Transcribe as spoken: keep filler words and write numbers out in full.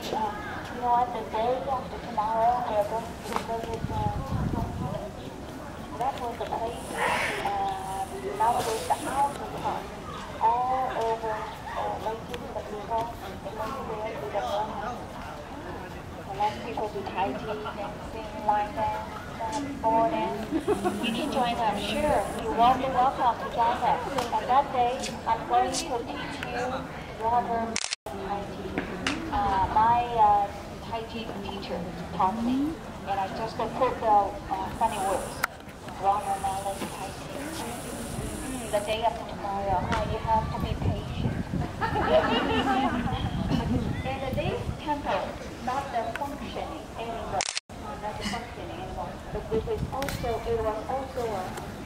Uh, you know what, the day after tomorrow, we are going to visit, uh, that was the place, uh, nowadays the houses are all over, uh, Beijing, the people, they go to there to the morning. A lot of people do Tai Chi, dancing, line dance, uh, ball dance. You can join us, sure, you're welcome, welcome to join us. And that day, I'm going to teach you water Tai Chi. Uh, my uh, Tai Chi teacher taught me, and I just uh, put the uh, funny words. Watermelon Tai Chi. Mm, the day after tomorrow, oh, you have to be patient. And this temple, not the functioning anymore, not the functioning anymore, but it was also, it was also a